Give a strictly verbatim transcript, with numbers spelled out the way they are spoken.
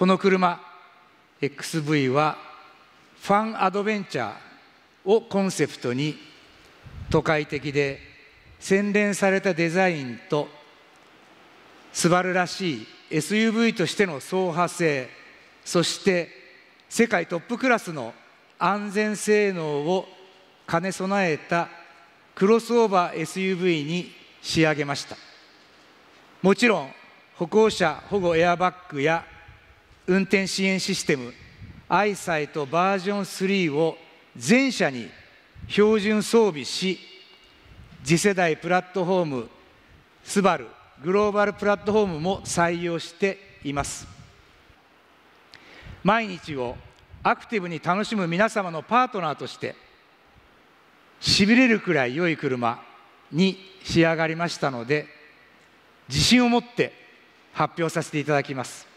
この車 エックスブイ はファンアドベンチャーをコンセプトに、都会的で洗練されたデザインとスバルらしい エスユーブイ としての走破性、そして世界トップクラスの安全性能を兼ね備えたクロスオーバー エスユーブイ に仕上げました。もちろん歩行者保護エアバッグや運転支援システムアイサイトバージョンスリーを全車に標準装備し、次世代プラットフォームスバルグローバルプラットフォームも採用しています。毎日をアクティブに楽しむ皆様のパートナーとして、しびれるくらい良い車に仕上がりましたので、自信を持って発表させていただきます。